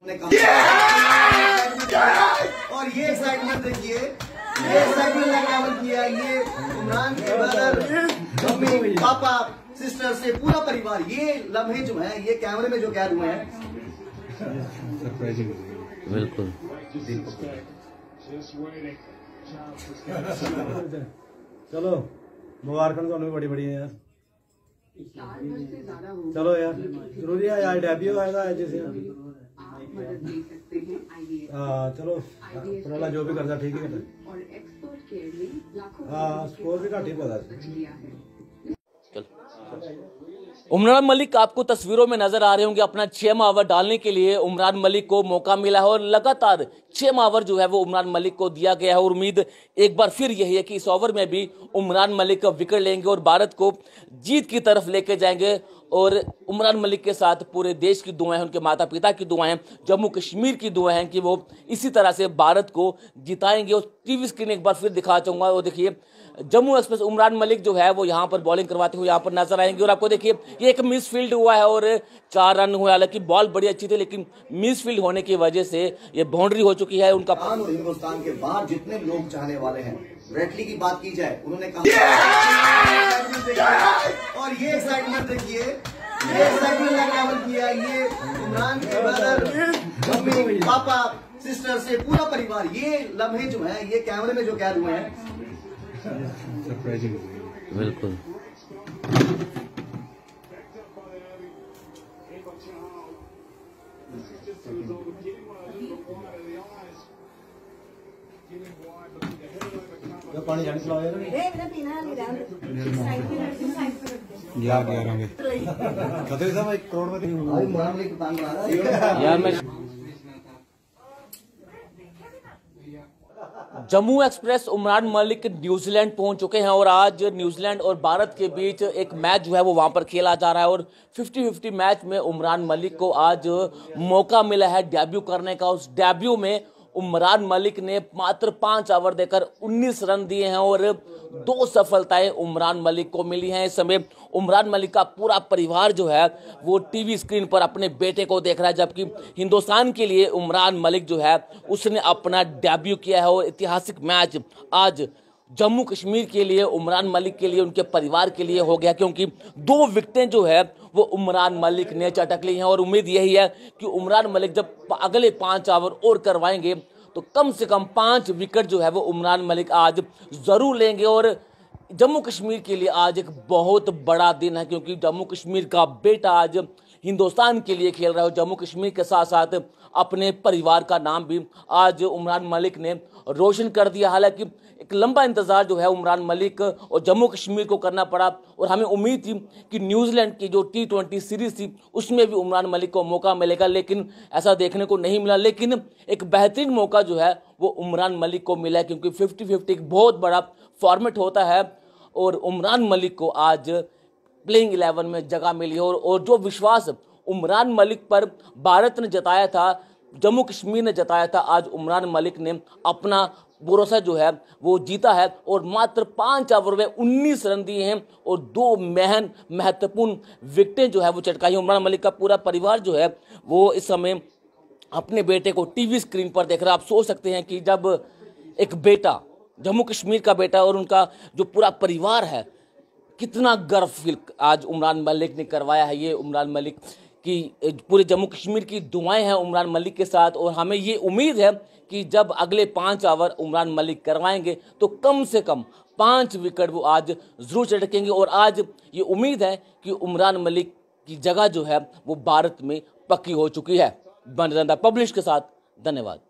और ये एक्साइटमेंट देखिए, ये एक्साइटमेंट लेवल किया, ये इमरान के ब्रदर, मम्मी, पापा, सिस्टर से पूरा परिवार, ये लम्हे जो है ये कैमरे में जो कैद हुए हैं। बिल्कुल चलो मुबारक भी बड़ी बड़ी है यार। चलो यार जरूरी है यार, डेब्यू आएगा जैसे। हाँ चलो अल्लाह जो भी करता ठीक ही करता। हाँ स्कोर भी ठीक पता। उमरान मलिक आपको तस्वीरों में नजर आ रहे होंगे, अपना 6 ओवर डालने के लिए उमरान मलिक को मौका मिला है और लगातार 6 ओवर जो है वो उमरान मलिक को दिया गया है। और उम्मीद एक बार फिर यही है कि इस ओवर में भी उमरान मलिक विकेट लेंगे और भारत को जीत की तरफ लेके जाएंगे। और उमरान मलिक के साथ पूरे देश की दुआएं हैं, उनके माता पिता की दुआएं हैं, जम्मू कश्मीर की दुआएं हैं कि वो इसी तरह से भारत को जिताएंगे। और टीवी स्क्रीन एक बार फिर दिखा चाहूंगा, वो देखिए जम्मू एक्सप्रेस उमरान मलिक जो है वो यहाँ पर बॉलिंग करवाते हुए यहाँ पर नजर आएंगे। और आपको देखिए ये एक मिस फील्ड हुआ है और 4 रन हुए, हालांकि बॉल बड़ी अच्छी थी लेकिन मिस फील्ड होने की वजह से ये बाउंड्री हो चुकी है। उनका और हिंदुस्तान के बाहर जितने लोग चाहने वाले हैं, ब्रेटली की बात की जाए, उन्होंने कहा और ये एक्साइटमेंट देखिए, ये एक्साइटमेंट लेवल किया, ये इमरान के ब्रदर, मम्मी, पापा, सिस्टर से पूरा परिवार, ये लम्हे जो है ये कैमरे में जो कैद हुए हैं। बिल्कुल पानी जाने चलाओ यार। खतरे साहब 1 करोड़ में यार मैं जम्मू एक्सप्रेस उमरान मलिक न्यूजीलैंड पहुंच चुके हैं और आज न्यूजीलैंड और भारत के बीच एक मैच जो है वो वहां पर खेला जा रहा है। और 50-50 मैच में उमरान मलिक को आज मौका मिला है डेब्यू करने का। उस डेब्यू में उमरान मलिक ने मात्र 5 ओवर देकर 19 रन दिए हैं और 2 सफलताएं उमरान मलिक को मिली हैं। इस समय उमरान मलिक का पूरा परिवार जो है वो टीवी स्क्रीन पर अपने बेटे को देख रहा है, जबकि हिंदुस्तान के लिए उमरान मलिक जो है उसने अपना डेब्यू किया है। और ऐतिहासिक मैच आज जम्मू कश्मीर के लिए, उमरान मलिक के लिए, उनके परिवार के लिए हो गया, क्योंकि 2 विकेटें जो है वो उमरान मलिक ने चटक ली हैं। और उम्मीद यही है कि उमरान मलिक जब अगले 5 ओवर और करवाएंगे तो कम से कम 5 विकेट जो है वो उमरान मलिक आज जरूर लेंगे। और जम्मू कश्मीर के लिए आज एक बहुत बड़ा दिन है, क्योंकि जम्मू कश्मीर का बेटा आज हिंदुस्तान के लिए खेल रहा है। जम्मू कश्मीर के साथ साथ अपने परिवार का नाम भी आज उमरान मलिक ने रोशन कर दिया। हालांकि एक लंबा इंतजार जो है उमरान मलिक और जम्मू कश्मीर को करना पड़ा और हमें उम्मीद थी कि न्यूजीलैंड की जो T20 सीरीज थी उसमें भी उमरान मलिक को मौका मिलेगा, लेकिन ऐसा देखने को नहीं मिला। लेकिन एक बेहतरीन मौका जो है वो उमरान मलिक को मिला है, क्योंकि 50-50 एक बहुत बड़ा फॉर्मेट होता है और उमरान मलिक को आज प्लेइंग 11 में जगह मिली। और जो विश्वास उमरान मलिक पर भारत ने जताया था, जम्मू कश्मीर ने जताया था, आज उमरान मलिक ने अपना भरोसा जो है वो जीता है और मात्र 5 ओवर में 19 रन दिए हैं और 2 महत्वपूर्ण विकेटें जो है वो चटकाई। उमरान मलिक का पूरा परिवार जो है वो इस समय अपने बेटे को टीवी स्क्रीन पर देख रहा है। आप सोच सकते हैं कि जब एक बेटा, जम्मू कश्मीर का बेटा और उनका जो पूरा परिवार है, कितना गर्व फील आज उमरान मलिक ने करवाया है। ये उमरान मलिक की पूरे जम्मू कश्मीर की दुआएं हैं उमरान मलिक के साथ। और हमें ये उम्मीद है कि जब अगले 5 ओवर उमरान मलिक करवाएंगे तो कम से कम 5 विकेट वो आज जरूर चटकेंगे। और आज ये उम्मीद है कि उमरान मलिक की जगह जो है वो भारत में पक्की हो चुकी है। बनरंदा पब्लिश के साथ धन्यवाद।